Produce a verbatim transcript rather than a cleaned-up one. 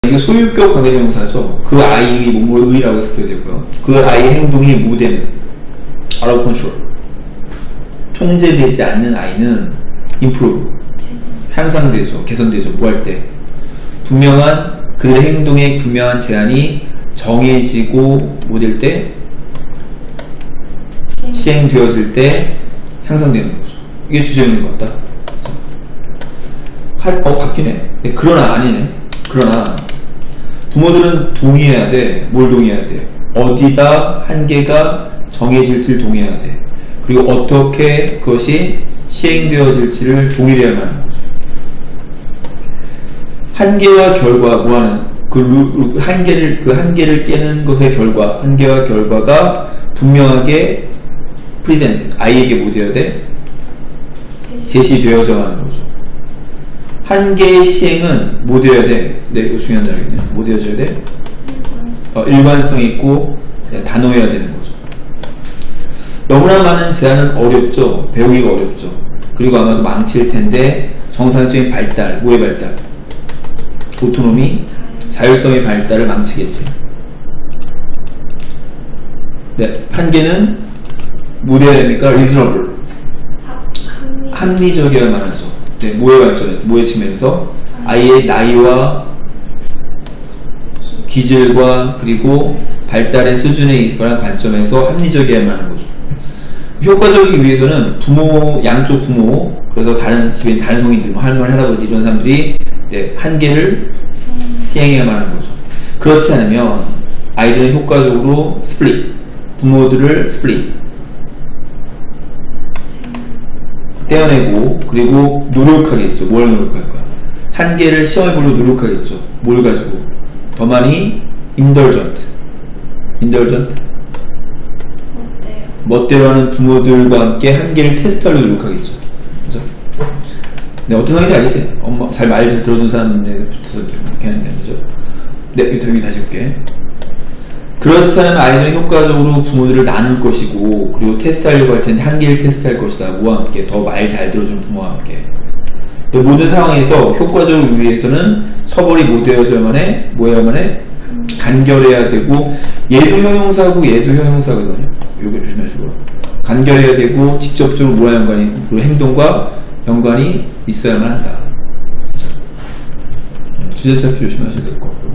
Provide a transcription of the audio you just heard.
이게 소유격 관계대명사죠. 그 아이의 뭐뭐 의라고 해서 써야 되고요. 그 아이의 행동이 모되는 out of control. 통제되지 않는 아이는 improve. 향상되죠. 개선되죠. 뭐 할 때? 분명한 그들의 행동에 분명한 제한이 정해지고 뭐 될 때? 시행되어질 때 향상되는 거죠. 이게 주제인 것 같다. 하, 어, 바뀌네. 네, 그러나 아니네. 그러나 부모들은 동의해야 돼. 뭘 동의해야 돼? 어디다 한계가 정해질지를 동의해야 돼. 그리고 어떻게 그것이 시행되어질지를 동의해야만 하는 거죠. 한계와 결과, 뭐하는 그 루, 한계를 그 한계를 깨는 것의 결과, 한계와 결과가 분명하게 프리젠트, 아이에게 뭐 되어야 돼? 제시되어져 가는 거죠. 한계의 시행은 뭐 되어야 돼? 네, 이거 중요한 단어겠네요. 뭐 되어져야 돼? 어, 일관성이 있고 단호해야 되는 거죠. 너무나 많은 제한은 어렵죠. 배우기가 어렵죠. 그리고 아마도 망칠 텐데 정상적인 발달, 뭐의 발달? 오토노미, 자율성의 발달을 망치겠지. 네, 한계는 뭐 되어야 됩니까? reasonable. 합리적이어야만 하죠. 네, 뭐의 관점에서, 뭐의 측면에서? 아이의 나이와 기질과 그리고 발달의 수준에 관한 관점에서 합리적이어야만 하는 거죠. 효과적이기 위해서는 부모, 양쪽 부모, 그래서 다른 집에 다른 성인들, 뭐 할머니, 할아버지 이런 사람들이 네, 한계를 시행해야만 하는 거죠. 그렇지 않으면 아이들은 효과적으로 스플릿, 부모들을 스플릿, 떼어내고 그리고 노력하겠죠. 뭘 노력할 거야? 한계를 시험해 보려고 노력하겠죠. 뭘 가지고? 더 많이 indulgent, indulgent, 멋대로 하는 부모들과 함께 한계를 테스트하려고 노력하겠죠. 그죠? 네, 어떤 상황인지 알겠지? 엄마, 잘 말 잘 들어준 사람에 붙어서 이렇게 하는데, 그죠? 네, 여기 다시 볼게. 그렇지 않으면 아이들은 효과적으로 부모들을 나눌 것이고, 그리고 테스트하려고 할 텐데, 한계를 테스트할 것이다. 뭐와 함께? 더 말 잘 들어주는 부모와 함께. 모든 상황에서 효과적으로 위해서는 처벌이 뭐 되어져야만 해? 뭐 해야만 해? 간결해야 되고, 얘도 형용사고, 얘도 형용사거든요. 이거 조심하시고. 간결해야 되고, 직접적으로 뭐와 연관이, 그리고 행동과 연관이 있어야만 한다. 주제차피 조심하셔야 될 것 같고요.